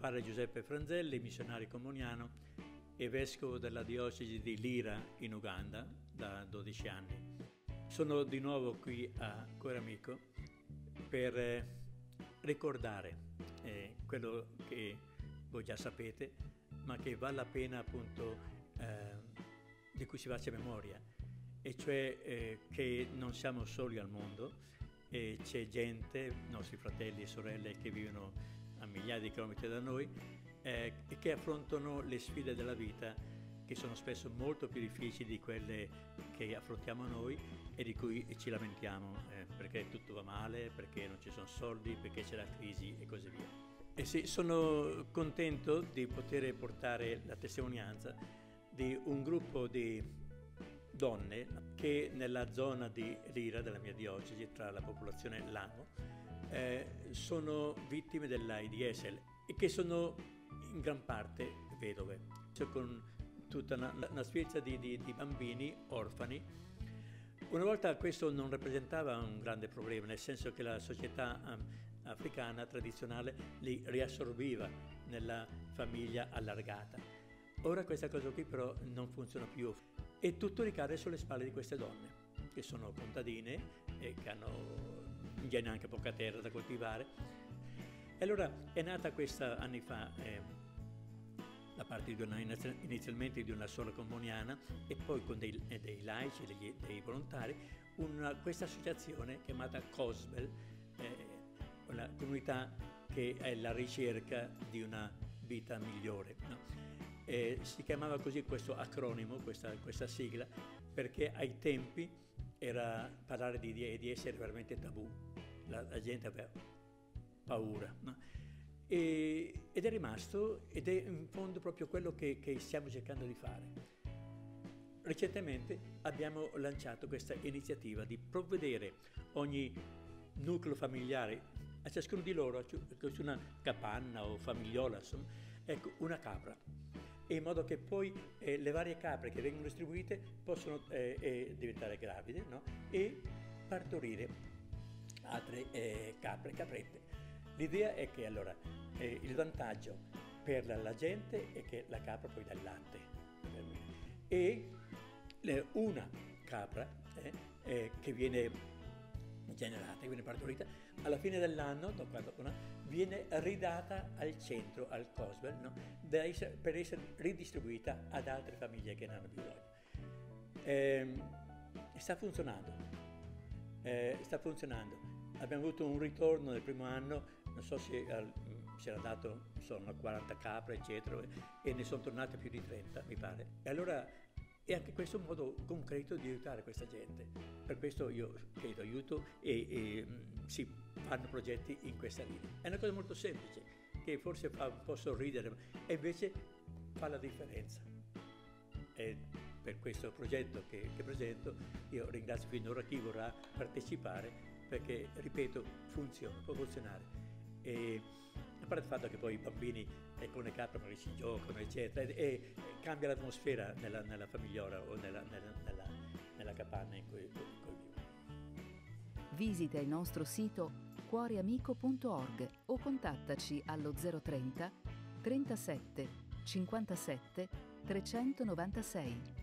padre Giuseppe Franzelli, missionario comuniano e vescovo della diocesi di Lira in Uganda da 12 anni. Sono di nuovo qui a Cuore Amico per ricordare quello che voi già sapete, ma che vale la pena appunto di cui si faccia memoria, e cioè che non siamo soli al mondo, e c'è gente, nostri fratelli e sorelle che vivono a migliaia di chilometri da noi e che affrontano le sfide della vita, che sono spesso molto più difficili di quelle che affrontiamo noi e di cui ci lamentiamo, perché tutto va male, perché non ci sono soldi, perché c'è la crisi e così via. E sì, sono contento di poter portare la testimonianza di un gruppo di donne che nella zona di Lira, della mia diocesi, tra la popolazione Lamo, sono vittime dell'AIDS e che sono in gran parte vedove, cioè con tutta una sfilza di bambini orfani. Una volta questo non rappresentava un grande problema, nel senso che la società africana tradizionale li riassorbiva nella famiglia allargata. Ora questa cosa qui però non funziona più e tutto ricade sulle spalle di queste donne, che sono contadine e che hanno in genere anche poca terra da coltivare. E allora è nata questa anni fa, da parte inizialmente di una sola comuniana e poi con dei laici, dei volontari, questa associazione chiamata COSBEL, una comunità che è la ricerca di una vita migliore, no? Si chiamava così questo acronimo, questa sigla, perché ai tempi parlare di AIDS era veramente tabù, la gente aveva paura, no? Ed è rimasto, ed è in fondo proprio quello che stiamo cercando di fare. Recentemente abbiamo lanciato questa iniziativa di provvedere ogni nucleo familiare, a ciascuno di loro, su una capanna o famigliola, insomma, ecco, una capra, in modo che poi le varie capre che vengono distribuite possono diventare gravide, no? E partorire altre caprette. L'idea è che allora il vantaggio per la gente è che la capra poi dà il latte e una capra che viene generata, che viene partorita, alla fine dell'anno viene ridata al centro, al COSBEL, no? Per essere ridistribuita ad altre famiglie che ne hanno bisogno. Sta funzionando. Abbiamo avuto un ritorno nel primo anno, non so se c'era dato, sono 40 capre, eccetera, e ne sono tornate più di 30, mi pare. E allora è anche questo un modo concreto di aiutare questa gente. Per questo io chiedo aiuto e si fanno progetti in questa linea. È una cosa molto semplice, che forse fa un po' sorridere, e invece fa la differenza. E per questo progetto che presento, io ringrazio finora chi vorrà partecipare, perché, ripeto, può funzionare. E a parte il fatto che poi i bambini con le capre magari si giocano, eccetera, e cambia l'atmosfera nella famigliola o nella capanna in cui vivono. Visita il nostro sito cuoreamico.org o contattaci allo 030 37 57 396.